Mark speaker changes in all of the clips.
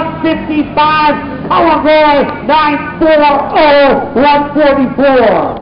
Speaker 1: 155, Illinois 940, 144.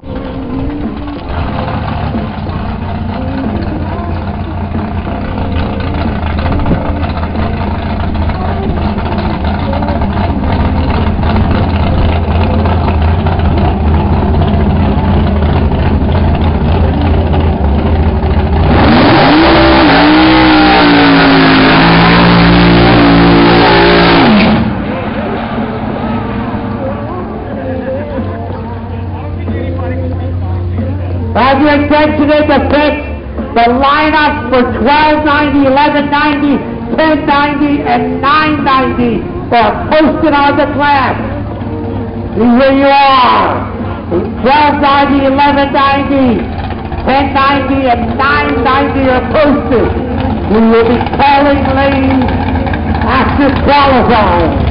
Speaker 1: Have your attention in the pits. The lineup for 1290, 1190, 1090, and 990 are posted on the glass. Here you are. 1290, 1190, 1090, and 990 are posted. We will be calling ladies after qualifying.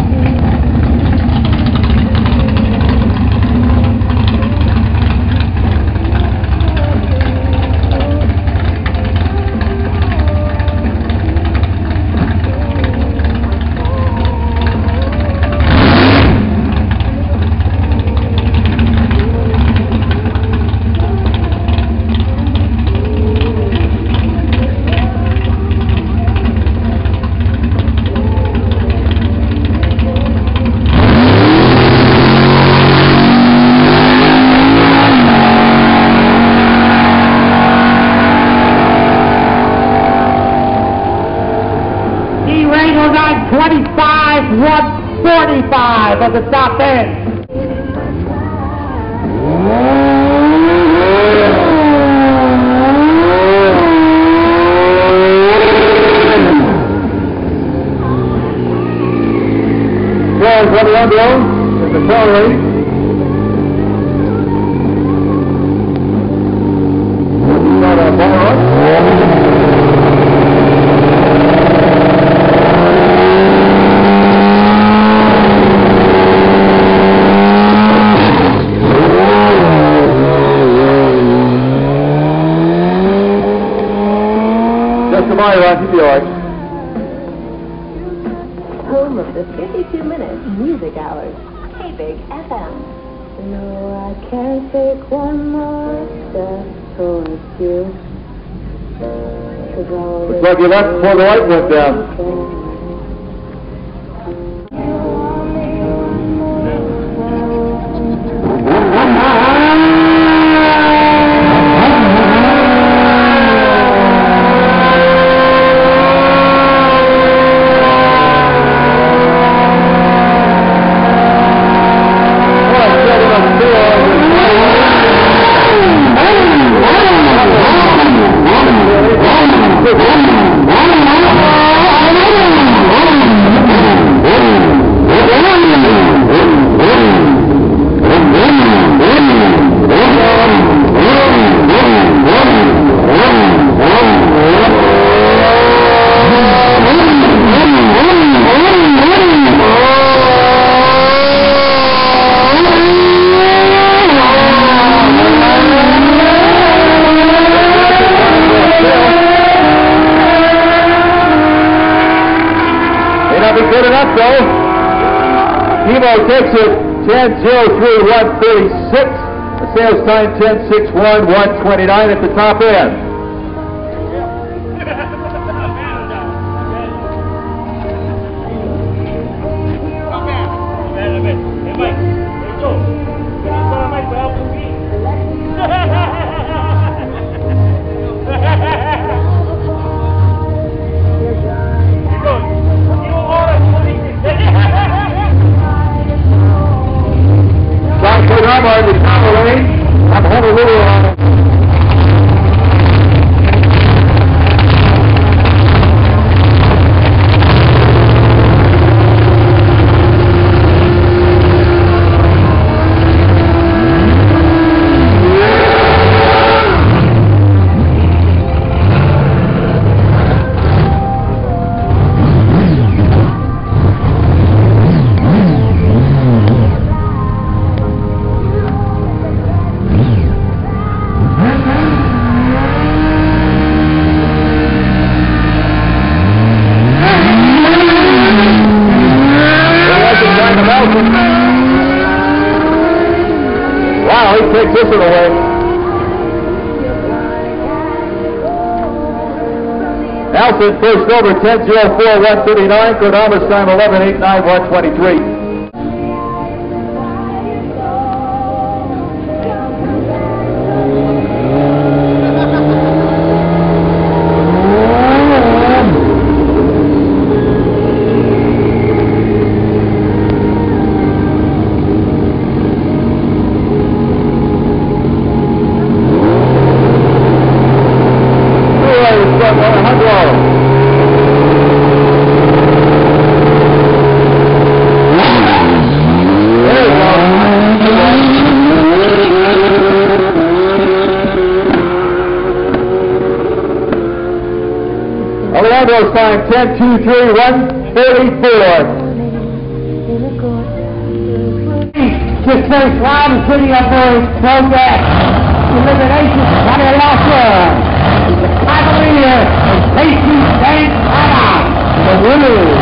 Speaker 1: D-Ranger 925, 145 at the top end. Well, what the ambulance in the tail race. Got a ball up.
Speaker 2: Home of the 52-minute music hours. K-Big FM. No, I can't take one more step towards you.
Speaker 1: Looks like you left before the light went down. Good enough, though. Evo takes it 10:03.136. The sales time 10:61.129 at the top end. I'm on the top of the lane. I'm Honolulu on it. Nelson first over 10:04.139. Chronometer time 11:89.123. Alejandro's time 10:23.144.
Speaker 3: Just first round is sitting up there in progress. Elimination, Johnny Lasser. The Cavalier and Casey Santana, the winners.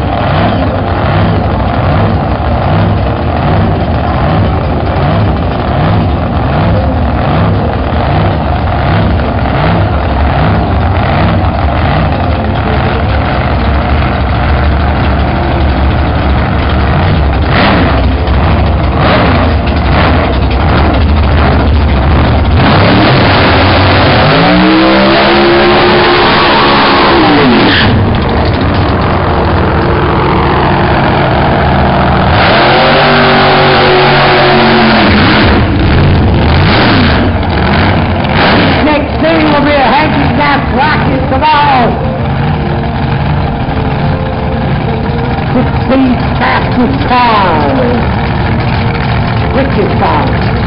Speaker 3: Fastest car, richest car.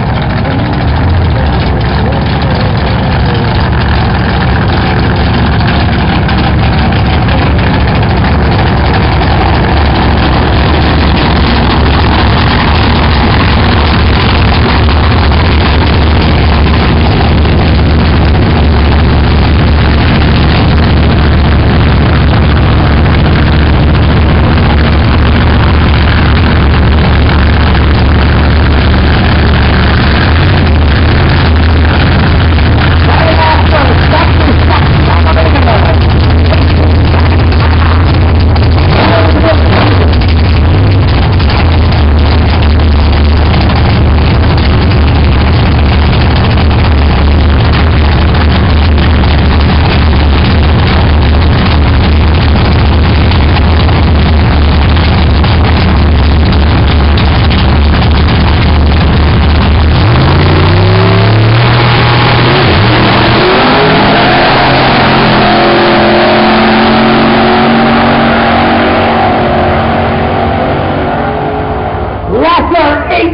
Speaker 3: Lasser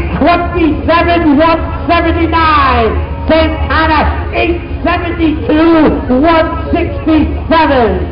Speaker 3: 8:27.179. Santana 8:72.167.